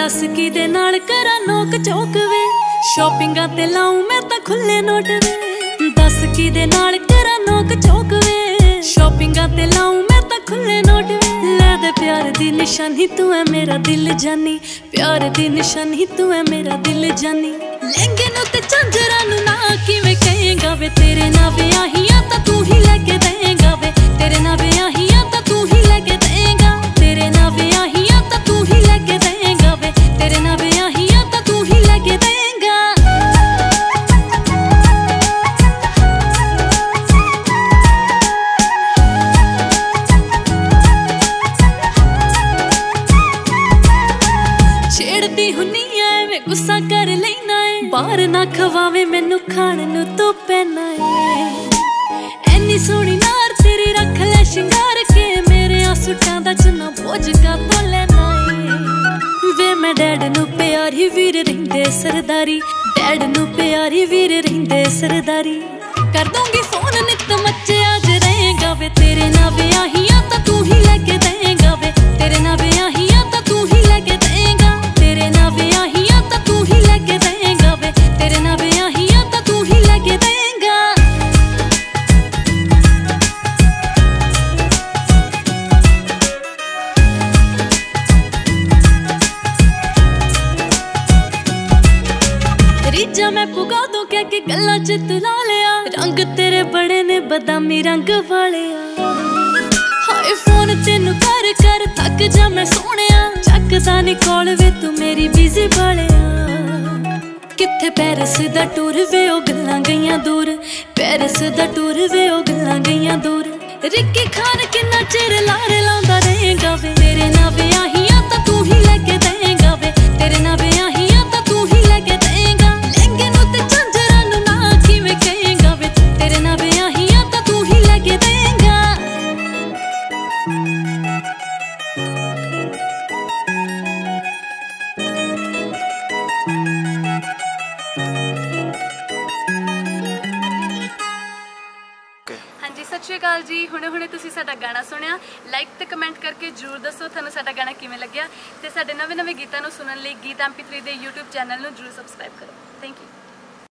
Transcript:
दस की दे नाल करा नोक चोक वे, शॉपिंगा ते लाऊं मैं तां खुले नोट वे। दस की दे नाल करा नोक चोक वे, शॉपिंगा ते लाऊं मैं तां खुले नोट वे। लै दे प्यार दी निशानी तू है मेरा दिल जानी, प्यार दी निशानी तू है मेरा दिल जानी। लहंगे नू ते झांजरां नू ना किवें कहेगा वे, तेरे नाल ब्याहियां तां तू ही लेके देंगा वे, तेरे नाल ब्याहियां तां तू ही लेके देंगा, तेरे नाल ब्याहियां तां तू ही लेके देंगा वे, तेरे नाल ब्याहियां तां तू ही लेके देंगा। छेड़दी हुन्नी ऐ मैं गुस्सा कर लेना है, बाहर ना खवावे मैनू खाण नू तो पैना है। एनी सोहनी नार तेरी रख ले शिंगार के, मेरे सूटां दा चुन्ना बोझ का तो लेना है। वे मैं डैड नू प्यारी वीर रहिंदे सरदारी, डैड नू प्यारी वीर रहिंदे सरदारी। कर दूंगी फोन नित मच्चे आज रहेगा वे, तेरे नाल ब्याहियां तां तू ही लेके देंगा वे, तेरे नाल ब्याहियां तां तू ही लेके देंगा, तेरे नाल ब्याहियां तां तू ही लेके देंगा वे, तेरे नाल ब्याहियां तां तू ही लेके देंगा। रीजा मैं पुगा दूं क्या कि गल्ला च तुला लिया, रंग तेरे बड़े ने बदामी रंग वाले। हाय फोन तेनू कर कर थक जा मैं सोहणिया, चकदा नी कॉल वे तू मेरी बिजी वाले। किथे पेरिस दा टूर वे ओ गल्लां गईयां दूर, पेरिस दा टूर वे ओ गल्लां गईयां दूर। रिक्की खान किन्ना चिर लारे लांदा रहेगा वे, तेरे नाल ब्याहियां तां तू ही लेके देंगा वे, तेरे नाल ब्याहियां तां तू ही लेके देंगा। लहंगे नू ते झांजरां नू ना किवें कहेगा वे, तेरे नाल ब्याहियां तां तू ही लेके देंगा। ਹਾਂਜੀ सत श्री अकाल जी, ਹੁਣੇ ਤੁਸੀਂ ਸਾਡਾ ਗਾਣਾ ਸੁਣਿਆ। ਲਾਈਕ ਤੇ ਕਮੈਂਟ ਕਰਕੇ ਜਰੂਰ ਦੱਸੋ ਤੁਹਾਨੂੰ ਸਾਡਾ ਗਾਣਾ ਕਿਵੇਂ ਲੱਗਿਆ, ਤੇ ਸਾਡੇ ਨਵੇਂ ਗੀਤਾਂ ਨੂੰ ਸੁਣਨ ਲਈ ਗੀਤ MP3 ਦੇ YouTube ਚੈਨਲ ਨੂੰ ਜਰੂਰ ਸਬਸਕ੍ਰਾਈਬ ਕਰੋ। Thank you.